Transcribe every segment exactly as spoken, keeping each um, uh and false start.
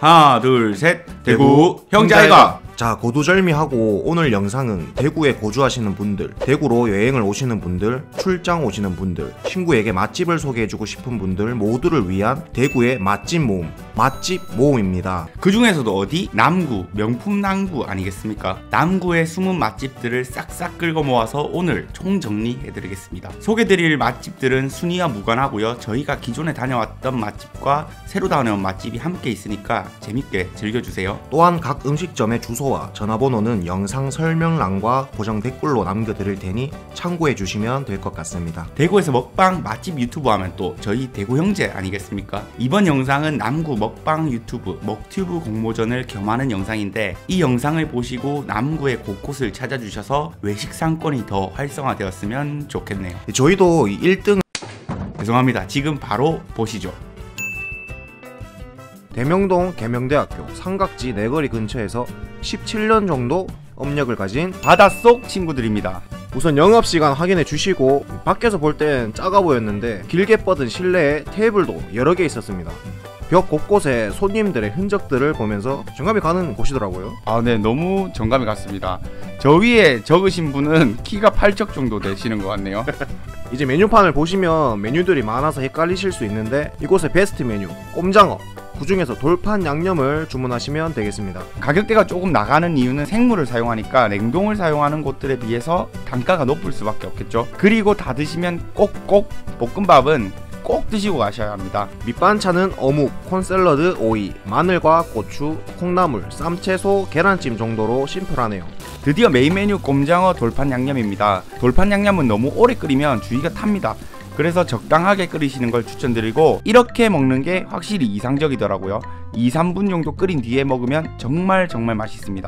하나 둘 셋. 대구, 대구 형제아이가. 자, 고두절미하고 오늘 영상은 대구에 거주하시는 분들, 대구로 여행을 오시는 분들, 출장 오시는 분들, 친구에게 맛집을 소개해주고 싶은 분들 모두를 위한 대구의 맛집 모음, 맛집 모음입니다. 그 중에서도 어디? 남구, 명품 남구 아니겠습니까? 남구의 숨은 맛집들을 싹싹 긁어 모아서 오늘 총정리해드리겠습니다. 소개드릴 맛집들은 순위와 무관하고요. 저희가 기존에 다녀왔던 맛집과 새로 다녀온 맛집이 함께 있으니까 재밌게 즐겨주세요. 또한 각 음식점의 주소와 전화번호는 영상 설명란과 고정 댓글로 남겨드릴 테니 참고해 주시면 될 것 같습니다. 대구에서 먹방 맛집 유튜브 하면 또 저희 대구 형제 아니겠습니까? 이번 영상은 남구 먹방 유튜브 먹튜브 공모전을 겸하는 영상인데, 이 영상을 보시고 남구의 곳곳을 찾아주셔서 외식 상권이 더 활성화되었으면 좋겠네요. 저희도 일 등 죄송합니다. 지금 바로 보시죠. 대명동 계명대학교 삼각지 내거리 근처에서 십칠 년 정도 업력을 가진 바닷속 친구들입니다. 우선 영업시간 확인해 주시고, 밖에서 볼 땐 작아 보였는데 길게 뻗은 실내에 테이블도 여러 개 있었습니다. 벽 곳곳에 손님들의 흔적들을 보면서 정감이 가는 곳이더라고요. 아, 네, 너무 정감이 갔습니다. 저 위에 적으신 분은 키가 팔 척 정도 되시는 것 같네요. 이제 메뉴판을 보시면 메뉴들이 많아서 헷갈리실 수 있는데, 이곳의 베스트 메뉴 꼼장어, 그 중에서 돌판 양념을 주문하시면 되겠습니다. 가격대가 조금 나가는 이유는 생물을 사용하니까 냉동을 사용하는 곳들에 비해서 단가가 높을 수밖에 없겠죠. 그리고 다 드시면 꼭꼭 볶음밥은 꼭 드시고 가셔야 합니다. 밑반찬은 어묵, 콘샐러드, 오이, 마늘과 고추, 콩나물, 쌈채소, 계란찜 정도로 심플하네요. 드디어 메인 메뉴 꼼장어 돌판 양념입니다. 돌판 양념은 너무 오래 끓이면 주의가 탑니다. 그래서 적당하게 끓이시는 걸 추천드리고, 이렇게 먹는 게 확실히 이상적이더라고요. 이, 삼 분 정도 끓인 뒤에 먹으면 정말 정말 맛있습니다.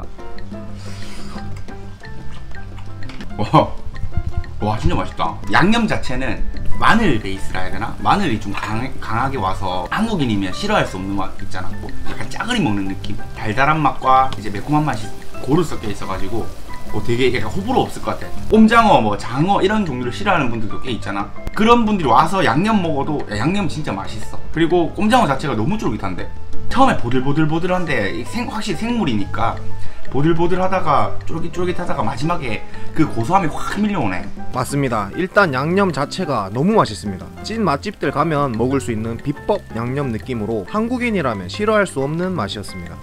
와, 와 진짜 맛있다. 양념 자체는 마늘 베이스라 해야 되나? 마늘이 좀 강, 강하게 와서 한국인이면 싫어할 수 없는 맛 있잖아. 뭐 약간 짜글이 먹는 느낌? 달달한 맛과 이제 매콤한 맛이 고루 섞여 있어가지고 뭐 되게 약간 호불호 없을 것 같아. 꼼장어, 뭐 장어 이런 종류를 싫어하는 분들도 꽤 있잖아. 그런 분들이 와서 양념 먹어도 야, 양념 진짜 맛있어. 그리고 꼼장어 자체가 너무 쫄깃한데, 처음에 보들보들보들한데 생, 확실히 생물이니까 보들보들하다가 쫄깃쫄깃하다가 마지막에 그 고소함이 확 밀려오네. 맞습니다. 일단 양념 자체가 너무 맛있습니다. 찐 맛집들 가면 먹을 수 있는 비법 양념 느낌으로 한국인이라면 싫어할 수 없는 맛이었습니다.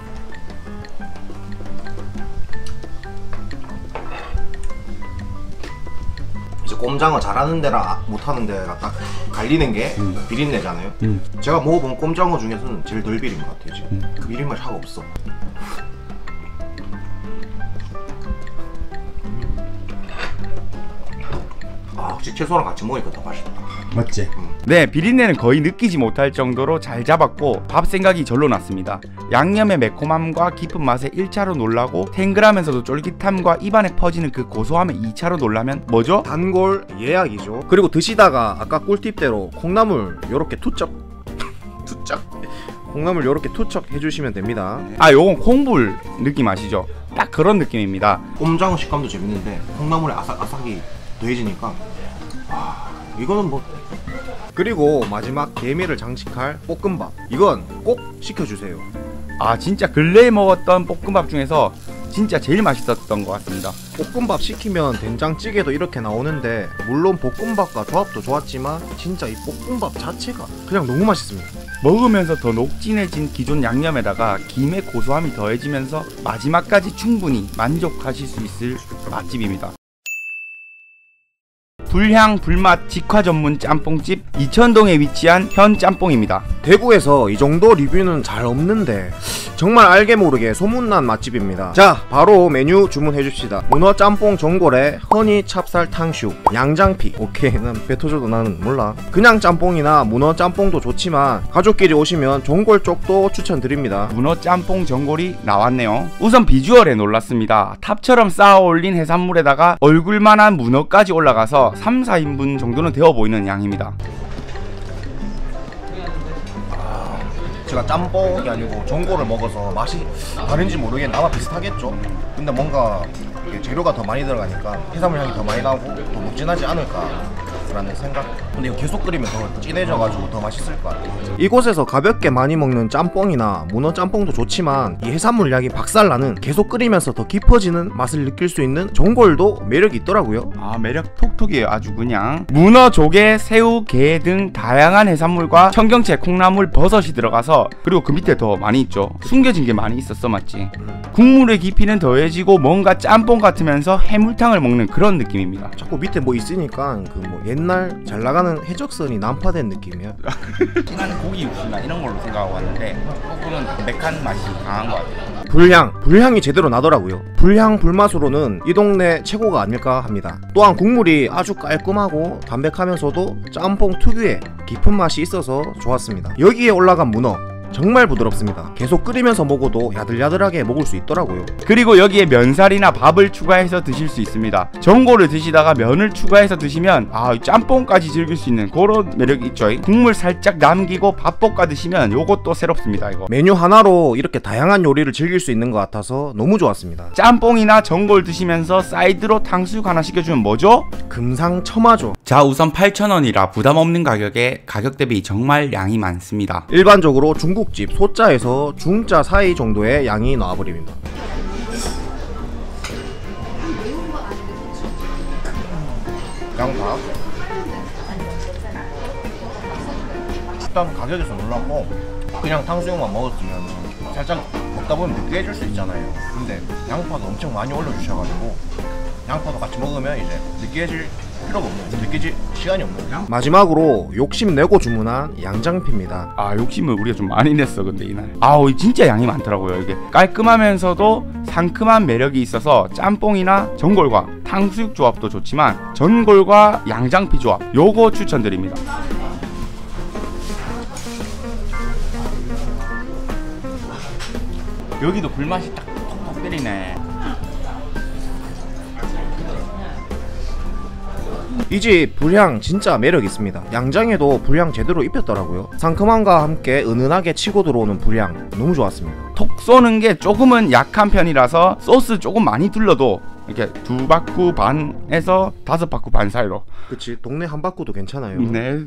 이제 꼼장어 잘하는 데랑 못하는 데가 딱 갈리는 게 음. 비린내잖아요. 음. 제가 먹어본 꼼장어 중에서는 제일 덜 비린 것 같아요. 지금 음. 그 비린 맛이 하나도 없어. 아, 혹시 채소랑 같이 먹으니까 더 맛있다. 맞지? 음. 네, 비린내는 거의 느끼지 못할 정도로 잘 잡았고 밥 생각이 절로 났습니다. 양념의 매콤함과 깊은 맛에 일 차로 놀라고, 탱글하면서도 쫄깃함과 입안에 퍼지는 그 고소함에 이 차로 놀라면 뭐죠? 단골 예약이죠. 그리고 드시다가 아까 꿀팁대로 콩나물 요렇게 투척 투척 콩나물 요렇게 투척 해주시면 됩니다. 아, 요건 콩불 느낌 아시죠? 딱 그런 느낌입니다. 꼼장어 식감도 재밌는데 콩나물에 아삭아삭이 더해지니까 아, 이거는 뭐. 그리고 마지막 개미를 장식할 볶음밥, 이건 꼭 시켜주세요. 아, 진짜 근래에 먹었던 볶음밥 중에서 진짜 제일 맛있었던 것 같습니다. 볶음밥 시키면 된장찌개도 이렇게 나오는데, 물론 볶음밥과 조합도 좋았지만 진짜 이 볶음밥 자체가 그냥 너무 맛있습니다. 먹으면서 더 녹진해진 기존 양념에다가 김의 고소함이 더해지면서 마지막까지 충분히 만족하실 수 있을 맛집입니다. 불향 불맛 직화 전문 짬뽕집 이천동에 위치한 현짬뽕입니다. 대구에서 이 정도 리뷰는 잘 없는데 정말 알게 모르게 소문난 맛집입니다. 자, 바로 메뉴 주문해 줍시다. 문어 짬뽕 전골에 허니 찹쌀 탕슈, 양장피. 오케이, 난 배 터져도 나는 몰라. 그냥 짬뽕이나 문어 짬뽕도 좋지만 가족끼리 오시면 전골 쪽도 추천드립니다. 문어 짬뽕 전골이 나왔네요. 우선 비주얼에 놀랐습니다. 탑처럼 쌓아 올린 해산물에다가 얼굴만한 문어까지 올라가서 삼, 사 인분 정도는 되어 보이는 양입니다. 아, 제가 짬뽕이 아니고 전골을 먹어서 맛이 다른지 모르겠는데 아마 비슷하겠죠? 근데 뭔가 재료가 더 많이 들어가니까 해산물 향이 더 많이 나고 더 묵진하지 않을까 라는 생각 근데 이거 계속 끓이면 더 진해져가지고 더 맛있을 것 같아요. 이곳에서 가볍게 많이 먹는 짬뽕이나 문어 짬뽕도 좋지만 이 해산물 양이 박살나는 계속 끓이면서 더 깊어지는 맛을 느낄 수 있는 전골도 매력이 있더라고요. 아, 매력 톡톡이에요. 아주 그냥. 문어, 조개, 새우, 게 등 다양한 해산물과 청경채, 콩나물, 버섯이 들어가서, 그리고 그 밑에 더 많이 있죠. 숨겨진 게 많이 있었어, 맞지? 음. 국물의 깊이는 더해지고 뭔가 짬뽕 같으면서 해물탕을 먹는 그런 느낌입니다. 자꾸 밑에 뭐 있으니까 그 뭐 옛날 잘 나가는 해적선이 난파된 느낌이야. 진한 고기 육수나 이런 걸로 생각하고 왔는데 조금은 담백한 맛이 강한 것 같아요. 불향, 불향이 제대로 나더라고요. 불향 불맛으로는 이 동네 최고가 아닐까 합니다. 또한 국물이 아주 깔끔하고 담백하면서도 짬뽕 특유의 깊은 맛이 있어서 좋았습니다. 여기에 올라간 문어 정말 부드럽습니다. 계속 끓이면서 먹어도 야들야들하게 먹을 수 있더라고요. 그리고 여기에 면살이나 밥을 추가해서 드실 수 있습니다. 전골을 드시다가 면을 추가해서 드시면 아, 짬뽕까지 즐길 수 있는 그런 매력이 있죠. 국물 살짝 남기고 밥 볶아 드시면 요것도 새롭습니다. 이거 메뉴 하나로 이렇게 다양한 요리를 즐길 수 있는 것 같아서 너무 좋았습니다. 짬뽕이나 전골 드시면서 사이드로 탕수육 하나 시켜주면 뭐죠? 금상첨화죠. 자, 우선 팔천 원이라 부담 없는 가격에 가격 대비 정말 양이 많습니다. 일반적으로 중국 집 소자에서 중자 사이 정도의 양이 나와버립니다. 양밥 일단 가격에서 놀랐고 그냥 탕수육만 먹었으면 살짝 먹다 보면 느끼해질 수 있잖아요. 근데 양파도 엄청 많이 올려주셔가지고 양파도 같이 먹으면 이제 느끼해질 필요가 없는, 느끼질 시간이 없는. 마지막으로 욕심내고 주문한 양장피입니다. 아, 욕심을 우리가 좀 많이 냈어. 근데 이날 아우 진짜 양이 많더라고요. 이게 깔끔하면서도 상큼한 매력이 있어서 짬뽕이나 전골과 탕수육 조합도 좋지만 전골과 양장피 조합 요거 추천드립니다. 여기도 불맛이 딱 톡톡 때리네. 이 집 불향 진짜 매력 있습니다. 양장에도 불향 제대로 입혔더라고요. 상큼함과 함께 은은하게 치고 들어오는 불향 너무 좋았습니다. 톡 쏘는 게 조금은 약한 편이라서 소스 조금 많이 둘러도 이렇게 두 바퀴 반에서 다섯 바퀴 반 사이로. 그치, 동네 한 바퀴도 괜찮아요. 네.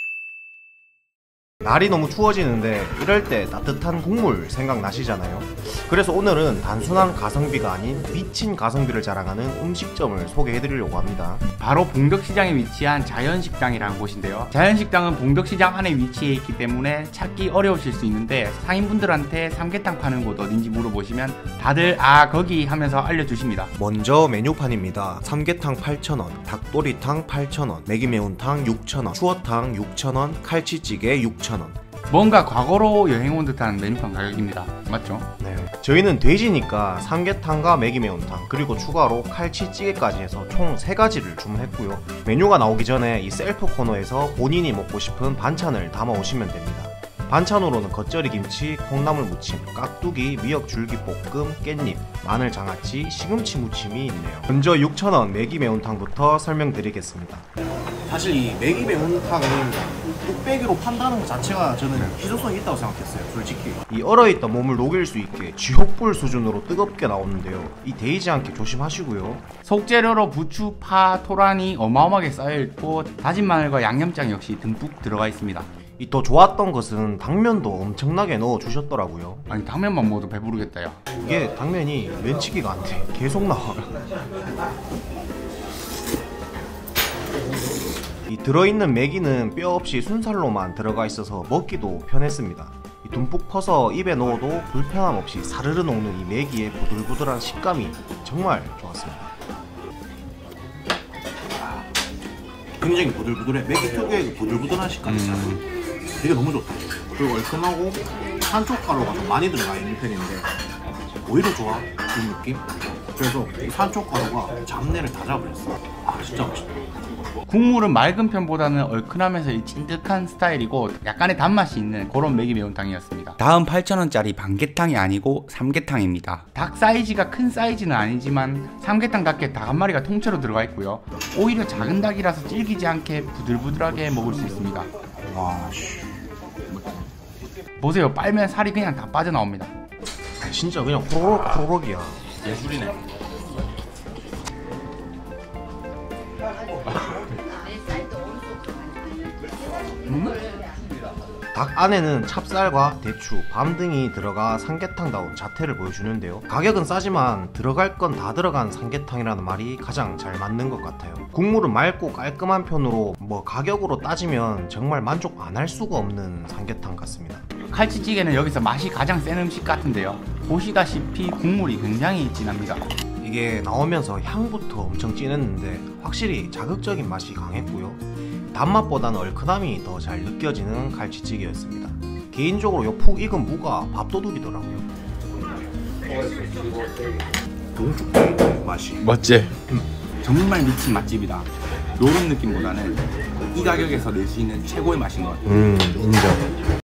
날이 너무 추워지는데 이럴 때 따뜻한 국물 생각나시잖아요. 그래서 오늘은 단순한 가성비가 아닌 미친 가성비를 자랑하는 음식점을 소개해드리려고 합니다. 바로 봉덕시장에 위치한 자연식당이라는 곳인데요. 자연식당은 봉덕시장 안에 위치해 있기 때문에 찾기 어려우실 수 있는데 상인분들한테 삼계탕 파는 곳 어딘지 물어보시면 다들 아 거기 하면서 알려주십니다. 먼저 메뉴판입니다. 삼계탕 팔천 원, 닭도리탕 팔천 원, 매기매운탕 육천 원, 추어탕 육천 원, 칼치찌개 육천 원. 뭔가 과거로 여행 온 듯한 메뉴판 가격입니다. 맞죠? 네. 저희는 돼지니까 삼계탕과 매기매운탕 그리고 추가로 칼치찌개까지 해서 총 세 가지를 주문했고요. 메뉴가 나오기 전에 이 셀프 코너에서 본인이 먹고 싶은 반찬을 담아 오시면 됩니다. 반찬으로는 겉절이김치, 콩나물 무침, 깍두기, 미역 줄기볶음, 깻잎, 마늘 장아찌, 시금치 무침이 있네요. 먼저 육천 원 매기매운탕부터 설명드리겠습니다. 사실 이 매기매운탕은 뚝배기로 판다는 것 자체가 저는 희소성이 있다고 생각했어요. 솔직히 이 얼어있던 몸을 녹일 수 있게 쥐옥불 수준으로 뜨겁게 나오는데요. 이 데이지 않게 조심하시고요. 속재료로 부추, 파, 토란이 어마어마하게 쌓여있고 다진 마늘과 양념장 역시 듬뿍 들어가 있습니다. 이 더 좋았던 것은 당면도 엄청나게 넣어 주셨더라고요. 아니 당면만 먹어도 배부르겠다 야. 이게 당면이 면치기가 안 돼. 계속 나와요. 이 들어있는 매기는 뼈 없이 순살로만 들어가 있어서 먹기도 편했습니다. 이 듬뿍 퍼서 입에 넣어도 불편함 없이 사르르 녹는 이 매기의 부들부들한 식감이 정말 좋았습니다. 굉장히 부들부들해. 매기 특유의 그 부들부들한 식감이 있어요. 음. 되게 너무 좋다. 그리고 얼큰하고 산초가루가 좀 많이 들어가 있는 편인데 오히려 좋아, 이 느낌. 그래서 이 산초가루가 잡내를 다 잡아버렸어. 아 진짜 맛있다. 국물은 맑은 편보다는 얼큰하면서 이 찐득한 스타일이고 약간의 단맛이 있는 그런 매기 매운탕이었습니다. 다음 팔천 원짜리 반개탕이 아니고 삼계탕입니다. 닭 사이즈가 큰 사이즈는 아니지만 삼계탕답게 닭 한 마리가 통째로 들어가 있고요. 오히려 작은 닭이라서 질기지 않게 부들부들하게 먹을 수 있습니다. 와 씨. 보세요, 빨면 살이 그냥 다 빠져나옵니다. 진짜 그냥 호로록 호로록이야. 예술이네. 닭 안에는 찹쌀과 대추, 밤 등이 들어가 삼계탕다운 자태를 보여주는데요. 가격은 싸지만 들어갈 건 다 들어간 삼계탕이라는 말이 가장 잘 맞는 것 같아요. 국물은 맑고 깔끔한 편으로 뭐 가격으로 따지면 정말 만족 안 할 수가 없는 삼계탕 같습니다. 칼치찌개는 여기서 맛이 가장 센 음식 같은데요. 보시다시피 국물이 굉장히 진합니다. 이게 나오면서 향부터 엄청 진했는데 확실히 자극적인 맛이 강했고요. 단맛보다는 얼큰함이 더 잘 느껴지는 갈치찌개였습니다. 개인적으로 요 푹 익은 무가 밥도둑이더라고요. 동죽 맛이 맞지? 음. 정말 미친 맛집이다. 요런 느낌보다는 이 가격에서 낼 수 있는 최고의 맛인 것 같아요. 음, 인정.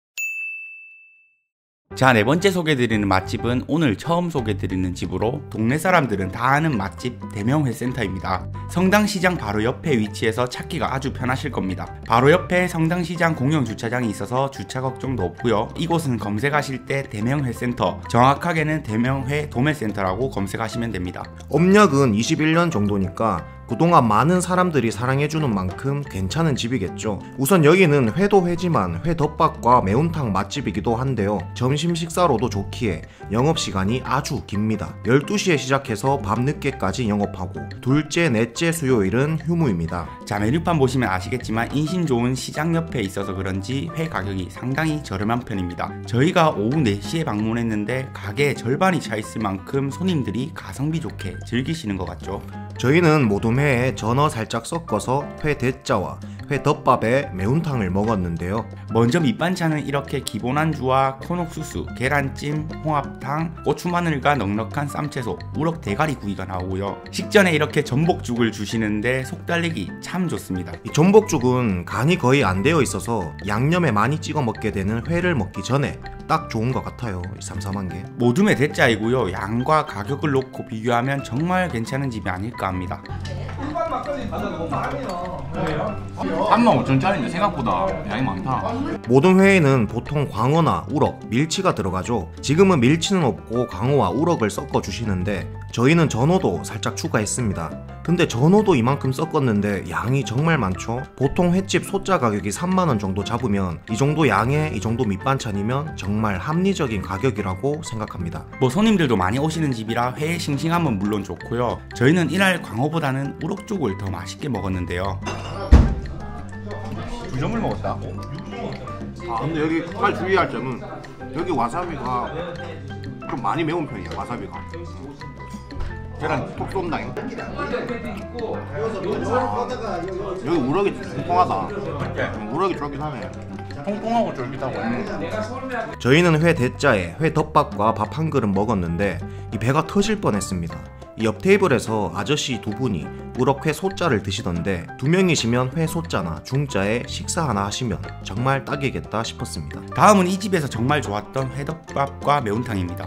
자, 네 번째 소개해드리는 맛집은 오늘 처음 소개해드리는 집으로 동네 사람들은 다 아는 맛집 대명회센터입니다. 성당시장 바로 옆에 위치해서 찾기가 아주 편하실 겁니다. 바로 옆에 성당시장 공영주차장이 있어서 주차 걱정도 없고요. 이곳은 검색하실 때 대명회센터, 정확하게는 대명회 도매센터라고 검색하시면 됩니다. 업력은 이십일 년 정도니까 그동안 많은 사람들이 사랑해주는 만큼 괜찮은 집이겠죠. 우선 여기는 회도 회지만 회덮밥과 매운탕 맛집이기도 한데요. 점심 식사로도 좋기에 영업시간이 아주 깁니다. 열두 시에 시작해서 밤늦게까지 영업하고 둘째, 넷째 수요일은 휴무입니다. 자, 메뉴판 보시면 아시겠지만 인심 좋은 시장 옆에 있어서 그런지 회 가격이 상당히 저렴한 편입니다. 저희가 오후 네 시에 방문했는데 가게에 절반이 차 있을 만큼 손님들이 가성비 좋게 즐기시는 것 같죠. 저희는 모든 회에 전어 살짝 섞어서 회 대짜와 회 덮밥에 매운탕을 먹었는데요. 먼저 밑반찬은 이렇게 기본 안주와 콘옥수수, 계란찜, 홍합탕, 고추마늘과 넉넉한 쌈채소, 우럭 대가리 구이가 나오고요. 식전에 이렇게 전복죽을 주시는데 속 달리기 참 좋습니다. 이 전복죽은 간이 거의 안 되어 있어서 양념에 많이 찍어 먹게 되는 회를 먹기 전에 딱 좋은 것 같아요. 삼삼한 게 모둠의 대짜이고요. 양과 가격을 놓고 비교하면 정말 괜찮은 집이 아닐까 합니다. 삼만 오천 원짜리인데 생각보다 양이 많다. 모든 회에는 보통 광어나 우럭, 밀치가 들어가죠. 지금은 밀치는 없고 광어와 우럭을 섞어 주시는데 저희는 전어도 살짝 추가했습니다. 근데 전어도 이만큼 섞었는데 양이 정말 많죠. 보통 횟집 소자 가격이 삼만 원 정도 잡으면 이 정도 양에 이 정도 밑반찬이면 정말 합리적인 가격이라고 생각합니다. 뭐 손님들도 많이 오시는 집이라 회의 싱싱함은 물론 좋고요. 저희는 이날 광어보다는 우럭죽을 더 맛있게 먹었는데요. 두 점을 먹었다. 아 근데 여기 정말 주의할 점은 여기 와사비가 좀 많이 매운 편이야. 와사비가 계란 톡 쏜다잉. 여기 우럭이 통통하다. 우럭이 쫄깃하네. 통통하고 쫄깃하고. 저희는 회 대짜에 회 덮밥과 밥 한 그릇 먹었는데 이 배가 터질 뻔했습니다. 이 옆 테이블에서 아저씨 두 분이 우럭회 소자를 드시던데 두 명이시면 회 소자나 중자에 식사 하나 하시면 정말 딱이겠다 싶었습니다. 다음은 이 집에서 정말 좋았던 회덮밥과 매운탕입니다.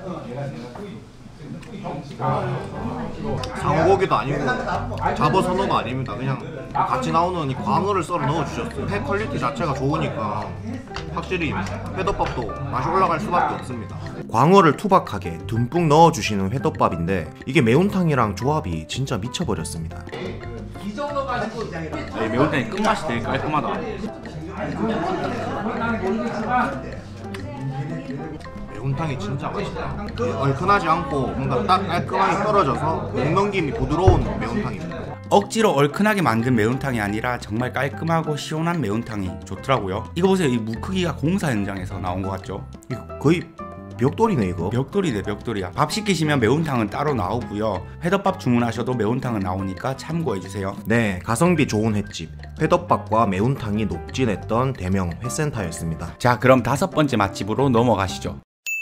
상고기도 아니고 잡어선어도 아닙니다. 그냥 같이 나오는 이 광어를 썰어 넣어주셨어요. 회 퀄리티 자체가 좋으니까 확실히 회덮밥도 맛이 올라갈 수밖에 없습니다. 광어를 투박하게 듬뿍 넣어주시는 회덮밥인데 이게 매운탕이랑 조합이 진짜 미쳐버렸습니다. 네, 매운탕이 끝맛이 되게 깔끔하다. 매운탕이 진짜 맛있다. 얼큰하지 않고 뭔가 딱 깔끔하게 떨어져서 목넘김이 부드러운 매운탕입니다. 억지로 얼큰하게 만든 매운탕이 아니라 정말 깔끔하고 시원한 매운탕이 좋더라고요. 이거 보세요. 이 무 크기가 공사 현장에서 나온 것 같죠? 이거 거의 벽돌이네 이거. 벽돌이네 벽돌이야. 밥 시키시면 매운탕은 따로 나오고요. 회덮밥 주문하셔도 매운탕은 나오니까 참고해주세요. 네, 가성비 좋은 횟집 회덮밥과 매운탕이 녹진했던 대명 회센터였습니다. 자, 그럼 다섯 번째 맛집으로 넘어가시죠.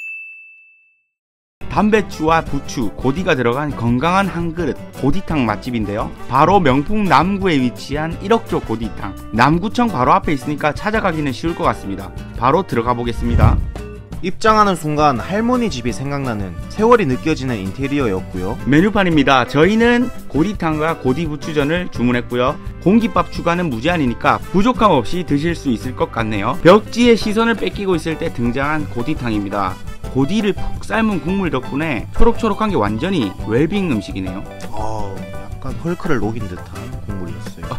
담배추와 부추, 고디가 들어간 건강한 한 그릇 고디탕 맛집인데요. 바로 명품 남구에 위치한 일억조 고디탕. 남구청 바로 앞에 있으니까 찾아가기는 쉬울 것 같습니다. 바로 들어가 보겠습니다. 입장하는 순간 할머니 집이 생각나는 세월이 느껴지는 인테리어였고요. 메뉴판입니다. 저희는 고디탕과 고디부추전을 주문했고요. 공깃밥 추가는 무제한이니까 부족함 없이 드실 수 있을 것 같네요. 벽지에 시선을 뺏기고 있을 때 등장한 고디탕입니다. 고디를 푹 삶은 국물 덕분에 초록초록한 게 완전히 웰빙 음식이네요. 어, 약간 헐크를 녹인 듯한 국물이었어요.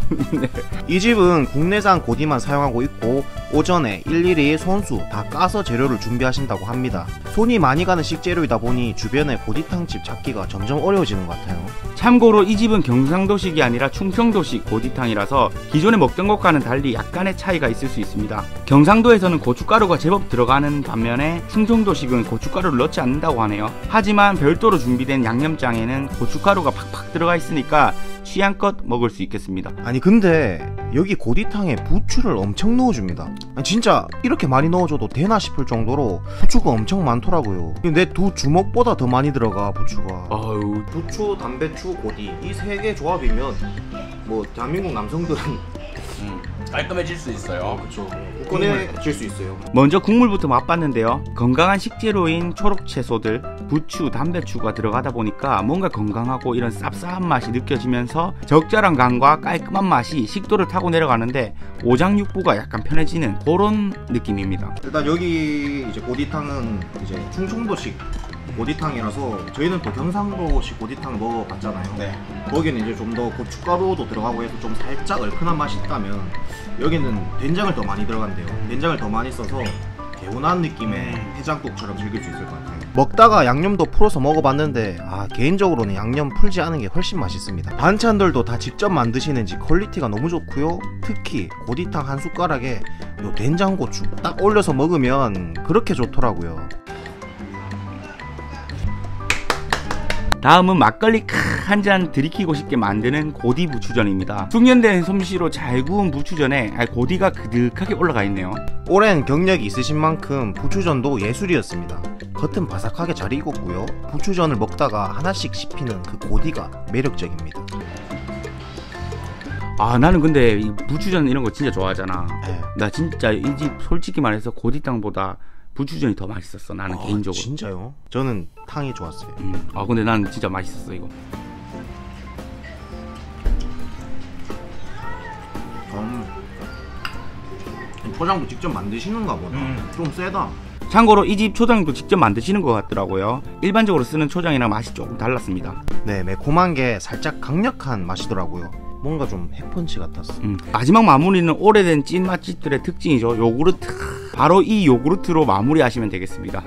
네. 이 집은 국내산 고디만 사용하고 있고 오전에 일일이 손수 다 까서 재료를 준비하신다고 합니다. 손이 많이 가는 식재료이다 보니 주변에 고디탕집 찾기가 점점 어려워지는 것 같아요. 참고로 이 집은 경상도식이 아니라 충청도식 고디탕이라서 기존에 먹던 것과는 달리 약간의 차이가 있을 수 있습니다. 경상도에서는 고춧가루가 제법 들어가는 반면에 충청도식은 고춧가루를 넣지 않는다고 하네요. 하지만 별도로 준비된 양념장에는 고춧가루가 팍팍 들어가 있으니까 취향껏 먹을 수 있겠습니다. 아니 근데 여기 고디탕에 부추를 엄청 넣어줍니다. 아니, 진짜 이렇게 많이 넣어줘도 되나 싶을 정도로 부추가 엄청 많더라고요. 내 두 주먹보다 더 많이 들어가 부추가. 아유, 부추, 담배추, 고디 이 세 개 조합이면 뭐 대한민국 남성들은 음, 깔끔해질 수 있어요. 그쵸 꺼내질 수 있어요. 먼저 국물부터 맛봤는데요. 건강한 식재료인 초록 채소들, 부추, 담배추가 들어가다 보니까 뭔가 건강하고 이런 쌉싸한 맛이 느껴지면서 적절한 간과 깔끔한 맛이 식도를 타고 내려가는데 오장육부가 약간 편해지는 그런 느낌입니다. 일단 여기 이제 고디탕은 이제 충청도식 고디탕이라서 저희는 또 경상도식 고디탕을 먹어봤잖아요. 네. 거기는 이제 좀 더 고춧가루도 들어가고 해서 좀 살짝 얼큰한 맛이 있다면 여기는 된장을 더 많이 들어간대요. 된장을 더 많이 써서 개운한 느낌의 해장국처럼 즐길 수 있을 것 같아요. 먹다가 양념도 풀어서 먹어봤는데 아 개인적으로는 양념 풀지 않은 게 훨씬 맛있습니다. 반찬들도 다 직접 만드시는지 퀄리티가 너무 좋고요. 특히 고디탕 한 숟가락에 요 된장고추 딱 올려서 먹으면 그렇게 좋더라고요. 다음은 막걸리 한 잔 들이키고 싶게 만드는 고디 부추전입니다. 숙련된 솜씨로 잘 구운 부추전에 고디가 그득하게 올라가 있네요. 오랜 경력이 있으신 만큼 부추전도 예술이었습니다. 겉은 바삭하게 잘 익었고요. 부추전을 먹다가 하나씩 씹히는 그 고디가 매력적입니다. 아 나는 근데 이 부추전 이런 거 진짜 좋아하잖아. 네. 나 진짜 이 집 솔직히 말해서 고디탕보다 부추전이 더 맛있었어. 나는 아, 개인적으로. 진짜요? 저는 탕이 좋았어요. 음. 아 근데 난 진짜 맛있었어 이거. 음. 포장도 직접 만드시는가 보다. 음. 좀 세다. 참고로 이 집 초장도 직접 만드시는 것 같더라고요. 일반적으로 쓰는 초장이랑 맛이 조금 달랐습니다. 네, 매콤한 게 살짝 강력한 맛이더라고요. 뭔가 좀 핵펀치 같았어. 음. 마지막 마무리는 오래된 찐 맛집들의 특징이죠. 요구르트. 바로 이 요구르트로 마무리하시면 되겠습니다.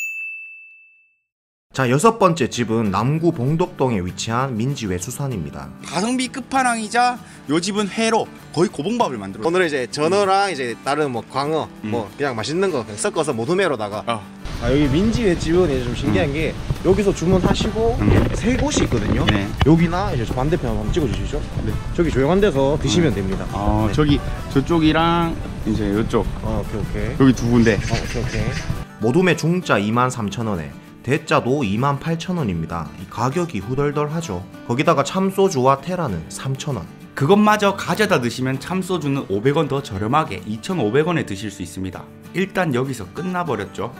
자, 여섯 번째 집은 남구 봉덕동에 위치한 민지외수산입니다. 가성비 끝판왕이자 요 집은 회로 거의 고봉밥을 만들어. 오늘은 이제 전어랑 이제 다른 뭐 광어 음. 뭐 그냥 맛있는 거 그냥 섞어서 모둠회로다가 어. 아, 여기 민지회집은 이제 좀 신기한 음. 게 여기서 주문하시고 음. 세 곳이 있거든요. 네. 여기나 이제 저 반대편 한번 찍어주시죠. 네. 저기 조용한 데서 드시면 음. 됩니다. 어, 네. 저기 저쪽이랑 이제 이쪽 어, 오케이 오케이. 여기 두 군데. 어, 오케이 오케이. 모둠회 중짜 이만 삼천 원에 대짜도 이만 팔천 원입니다. 이 가격이 후덜덜하죠. 거기다가 참소주와 테라는 삼천 원. 그것마저 가져다 드시면 참소주는 오백 원 더 저렴하게 이천오백 원에 드실 수 있습니다. 일단 여기서 끝나버렸죠.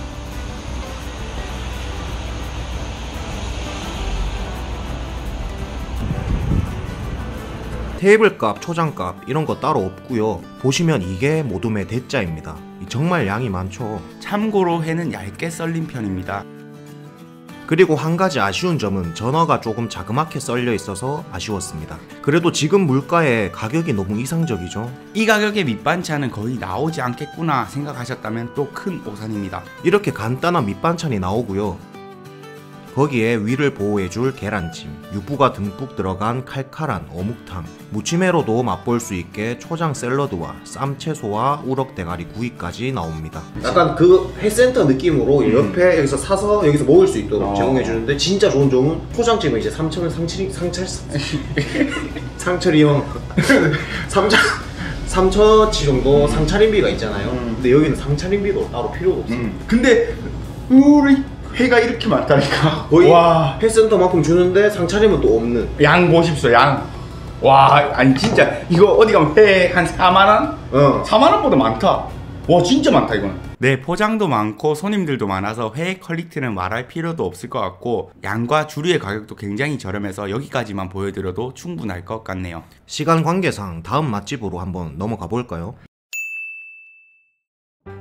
테이블값, 초장값 이런 거 따로 없고요. 보시면 이게 모둠의 대짜입니다. 정말 양이 많죠. 참고로 회는 얇게 썰린 편입니다. 그리고 한 가지 아쉬운 점은 전어가 조금 자그맣게 썰려 있어서 아쉬웠습니다. 그래도 지금 물가에 가격이 너무 이상적이죠. 이 가격에 밑반찬은 거의 나오지 않겠구나 생각하셨다면 또 큰 오산입니다. 이렇게 간단한 밑반찬이 나오고요. 거기에 위를 보호해줄 계란찜, 유부가 듬뿍 들어간 칼칼한 어묵탕, 무침회로도 맛볼 수 있게 초장 샐러드와 쌈채소와 우럭 대가리 구이까지 나옵니다. 약간 그 회센터 느낌으로 음. 옆에 여기서 사서 여기서 먹을 수 있도록 어. 제공해주는데 진짜 좋은 점은 초장집은 이제 삼천원 상철이 상철 상철이 형 삼천 삼천치 정도 상차림비가 있잖아요. 음. 근데 여기는 상차림비도 따로 필요가 없어요. 음. 근데 우리 회가 이렇게 많다니까. 거의 와. 회센터만큼 주는데 상차림은 또 없는. 양 보십시오 양. 와 아니 진짜 이거 어디 가면 회 한 사만 원? 어. 사만 원보다 많다. 와 진짜 많다 이거는. 네 포장도 많고 손님들도 많아서 회의 퀄리티는 말할 필요도 없을 것 같고 양과 주류의 가격도 굉장히 저렴해서 여기까지만 보여드려도 충분할 것 같네요. 시간 관계상 다음 맛집으로 한번 넘어가 볼까요?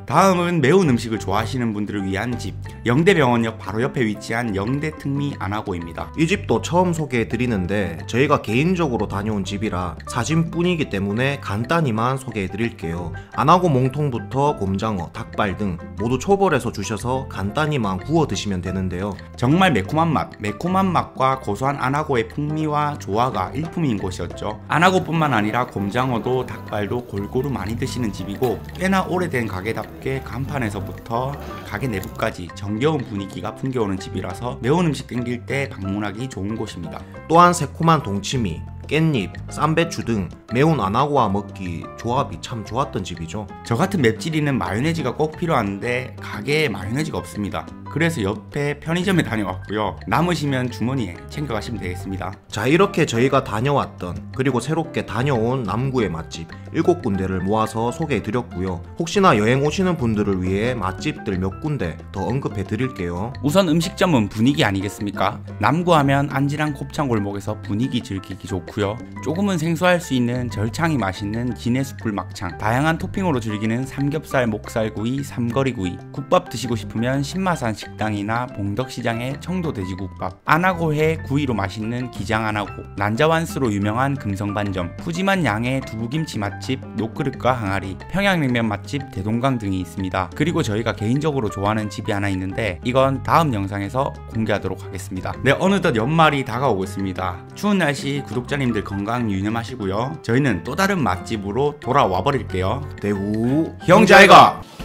다음은 매운 음식을 좋아하시는 분들을 위한 집, 영대병원역 바로 옆에 위치한 영대특미 안하고입니다. 이 집도 처음 소개해드리는데 저희가 개인적으로 다녀온 집이라 사진뿐이기 때문에 간단히만 소개해드릴게요. 안하고 몽통부터 곰장어, 닭발 등 모두 초벌해서 주셔서 간단히만 구워 드시면 되는데요. 정말 매콤한 맛, 매콤한 맛과 고소한 안하고의 풍미와 조화가 일품인 곳이었죠. 안하고뿐만 아니라 곰장어도 닭발도 골고루 많이 드시는 집이고 꽤나 오래된 가게답게 간판에서부터 가게 내부까지 정겨운 분위기가 풍겨오는 집이라서 매운 음식 땡길 때 방문하기 좋은 곳입니다. 또한 새콤한 동치미, 깻잎, 쌈배추 등 매운 안하고와 먹기 조합이 참 좋았던 집이죠. 저 같은 맵찔이는 마요네즈가 꼭 필요한데 가게에 마요네즈가 없습니다. 그래서 옆에 편의점에 다녀왔고요. 남으시면 주머니에 챙겨가시면 되겠습니다. 자, 이렇게 저희가 다녀왔던 그리고 새롭게 다녀온 남구의 맛집 일곱 군데를 모아서 소개해드렸고요. 혹시나 여행 오시는 분들을 위해 맛집들 몇 군데 더 언급해드릴게요. 우선 음식점은 분위기 아니겠습니까? 남구하면 안지랑 곱창골목에서 분위기 즐기기 좋고요. 조금은 생소할 수 있는 절창이 맛있는 진해숯불 막창, 다양한 토핑으로 즐기는 삼겹살, 목살구이, 삼거리구이, 국밥 드시고 싶으면 신마산 식당이나 봉덕시장의 청도돼지국밥, 안하고회 구이로 맛있는 기장안하고, 난자완스로 유명한 금성반점, 푸짐한 양의 두부김치 맛집 노크릇과 항아리, 평양냉면 맛집 대동강 등이 있습니다. 그리고 저희가 개인적으로 좋아하는 집이 하나 있는데 이건 다음 영상에서 공개하도록 하겠습니다. 네, 어느덧 연말이 다가오고 있습니다. 추운 날씨 구독자님들 건강 유념하시고요. 저희는 또 다른 맛집으로 돌아와 버릴게요. 대구 형제아이가